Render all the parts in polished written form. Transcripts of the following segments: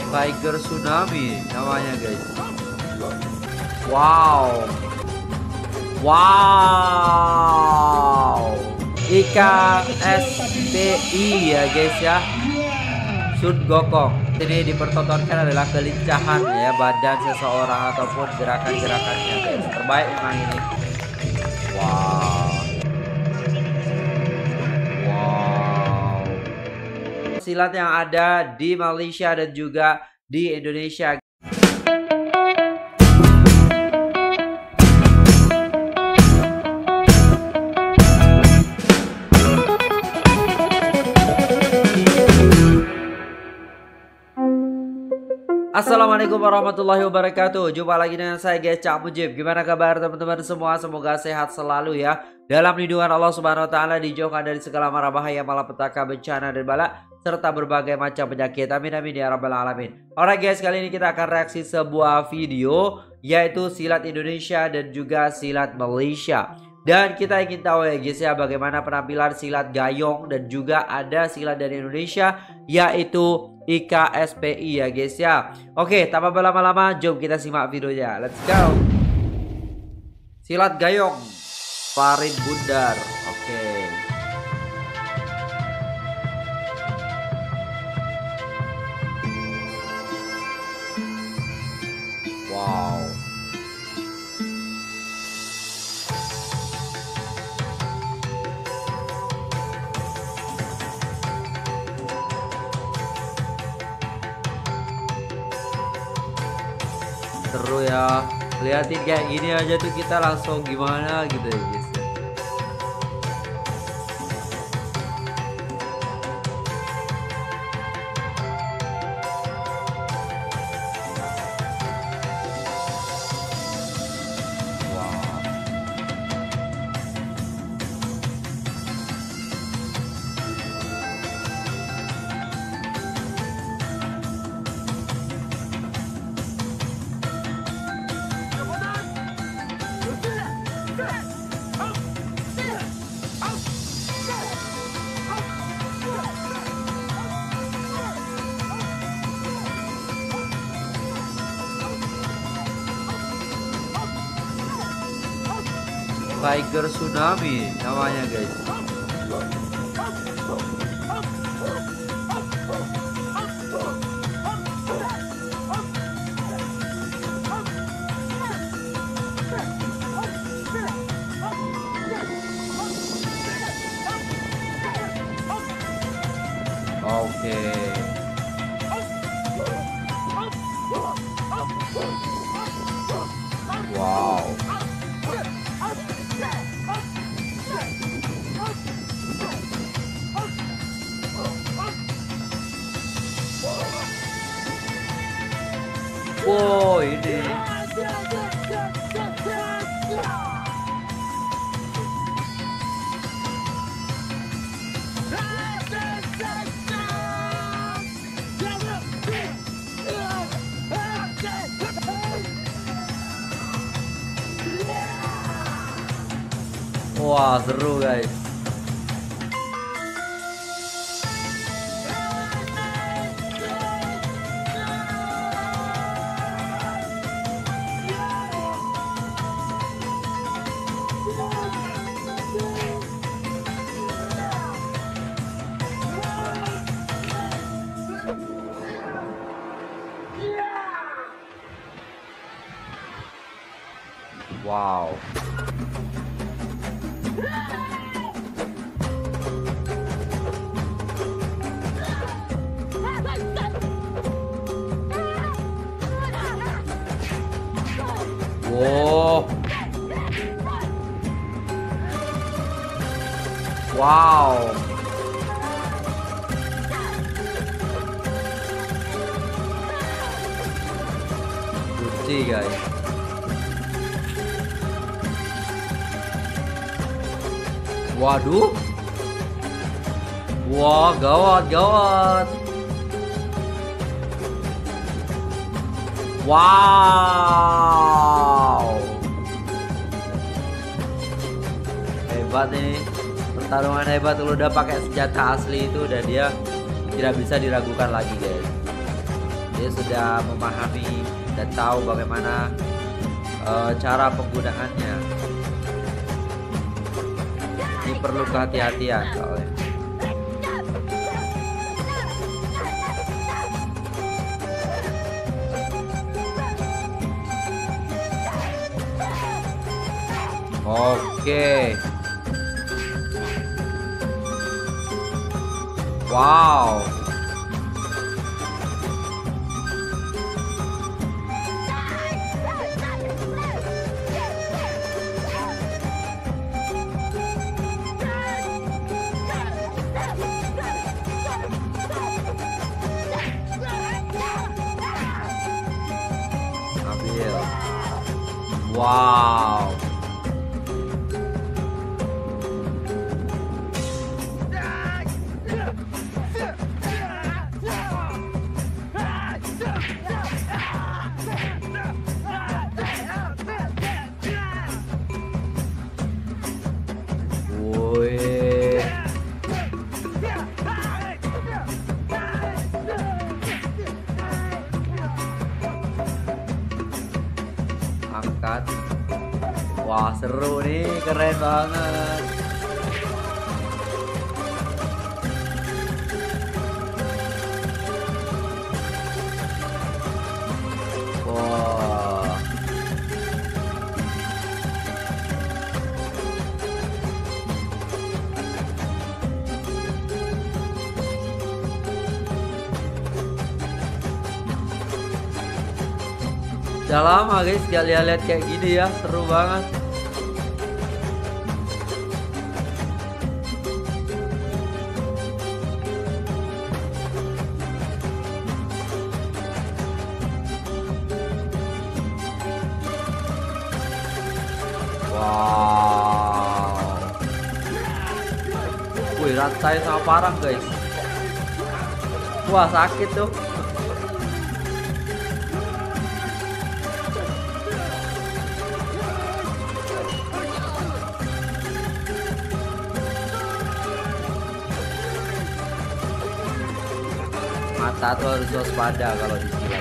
Tiger Tsunami namanya guys. Wow. Wow. IKSPI ya guys ya. Sun Gokong. Ini dipertontonkan adalah kelincahan ya badan seseorang ataupun gerakan-gerakannya guys. Terbaik memang ini. Wow. Wow. Silat yang ada di Malaysia dan juga di Indonesia. Assalamualaikum warahmatullahi wabarakatuh. Jumpa lagi dengan saya guys, Cak Mujib. Gimana kabar teman-teman semua? Semoga sehat selalu ya. Dalam lindungan Allah Subhanahu wa taala, dijauhkan dari segala mara bahaya, malapetaka, bencana dan bala serta berbagai macam penyakit. Amin amin ya rabbal alamin. Alright guys, kali ini kita akan reaksi sebuah video yaitu silat Indonesia dan juga silat Malaysia. Dan kita ingin tahu ya guys ya, bagaimana penampilan silat Gayong dan juga ada silat dari Indonesia yaitu IKSPI ya guys ya. Oke, tanpa berlama-lama jom kita simak videonya. Let's go. Silat Gayong Farid Bundar. Oke. Wow. Seru ya, liatin kayak gini aja tuh kita langsung gimana gitu ya guys ya. Tiger Tsunami namanya guys. Oke. Wow. Wow, ini wah seru guys. Wow. Wow. Wow. Lucu guys. Waduh. Wah, gawat, gawat. Wow. Hebat ini. Pertarungan hebat kalau udah pakai senjata asli itu, dan dia tidak bisa diragukan lagi, guys. Dia sudah memahami dan tahu bagaimana cara penggunaannya. Ini perlu kehati-hatian soalnya. Oke. Wow. Ambil. Wow. Wih. Angkat. Wah, seru nih, keren banget. Wah. Udah lama guys gak lihat kayak gini ya, seru banget. Wow. Wih, rantai sama parang guys. Wah, sakit tuh. Mata tuh harus waspada kalau disilat.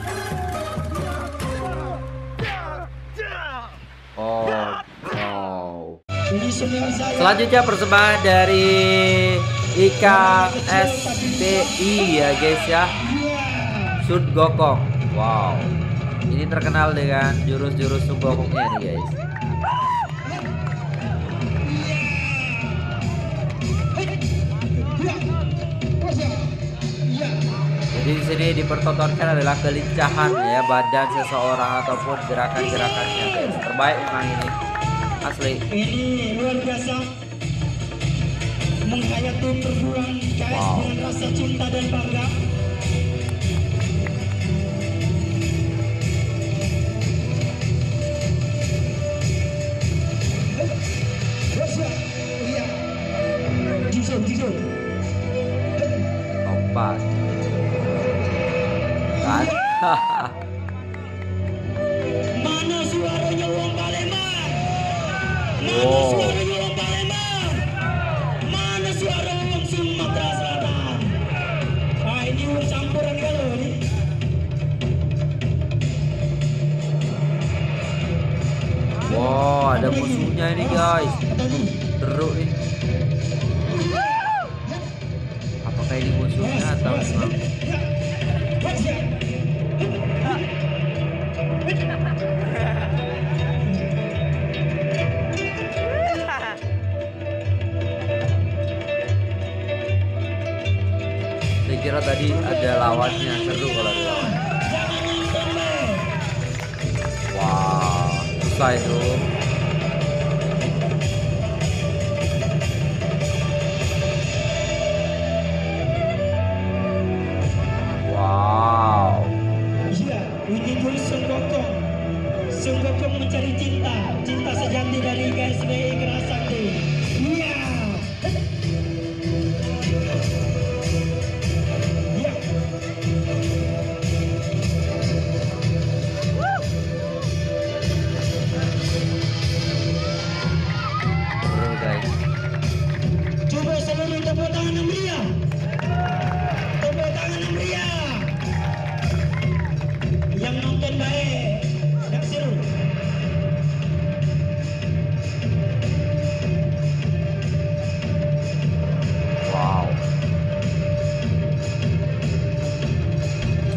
Oh, wow. Selanjutnya persembahan dari IKSTI ya guys ya. Sun Gokong. Wow. Ini terkenal dengan jurus-jurus Sun Gokongnya nih guys. Jadi di sini dipertontonkan adalah kelincahan ya badan seseorang ataupun gerakan-gerakannya guys. Terbaik memang ini. Asli. Ini luar biasa. Menghayati perguruan KS dengan rasa cinta dan bangga. Jujur. Lompat. Kan? Mana suaranya Wong Palembang? Mana Wow. suaranya Wong Palembang? Mana suara Wong Sumatera Selatan? Ah, ini campuran galau nih. Wow, ada musuhnya ini guys. Seru nih. Apakah ini musuhnya atau memang? Saya kira tadi ada lawannya, seru kalau ada lawan. Wah, susah itu. Wow. Iya, ini jurus Sun Gokong. Sun Gokong mencari cinta, cinta sejati dari KSBI Kerasakti. Iya. Iya.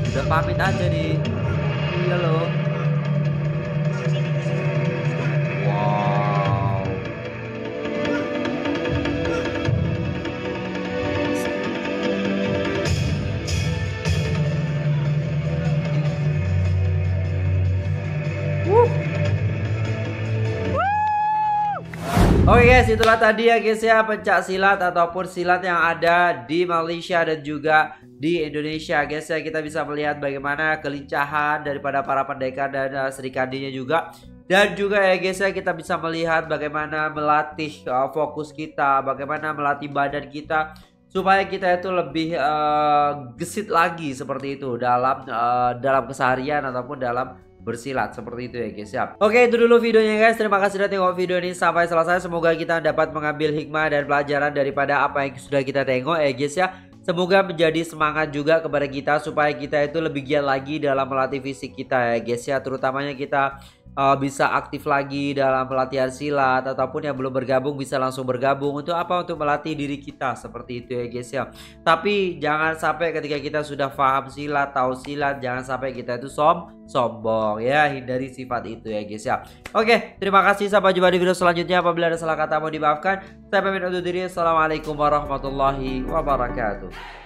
Udah pamit aja nih. Iya loh. Wow. Oke guys, itulah tadi ya guys ya pencak silat ataupun silat yang ada di Malaysia dan juga di Indonesia guys ya. Kita bisa melihat bagaimana kelincahan daripada para pendekar dan Sri Kandinya juga. Dan juga ya guys ya, kita bisa melihat bagaimana melatih fokus kita, bagaimana melatih badan kita supaya kita itu lebih gesit lagi seperti itu dalam keseharian ataupun dalam bersilat seperti itu ya guys ya. Oke, itu dulu videonya guys. Terima kasih sudah tengok video ini sampai selesai. Semoga kita dapat mengambil hikmah dan pelajaran daripada apa yang sudah kita tengok ya guys ya. Semoga menjadi semangat juga kepada kita supaya kita itu lebih giat lagi dalam melatih fisik kita ya guys ya. Terutamanya kita bisa aktif lagi dalam pelatihan silat, ataupun yang belum bergabung bisa langsung bergabung. Untuk apa? Untuk melatih diri kita seperti itu ya guys ya. Tapi jangan sampai ketika kita sudah paham silat, tahu silat, jangan sampai kita itu sombong ya. Hindari sifat itu ya guys ya. Oke, terima kasih, sampai jumpa di video selanjutnya. Apabila ada salah kata mau dimaafkan. Saya pamit undur diri. Assalamualaikum warahmatullahi wabarakatuh.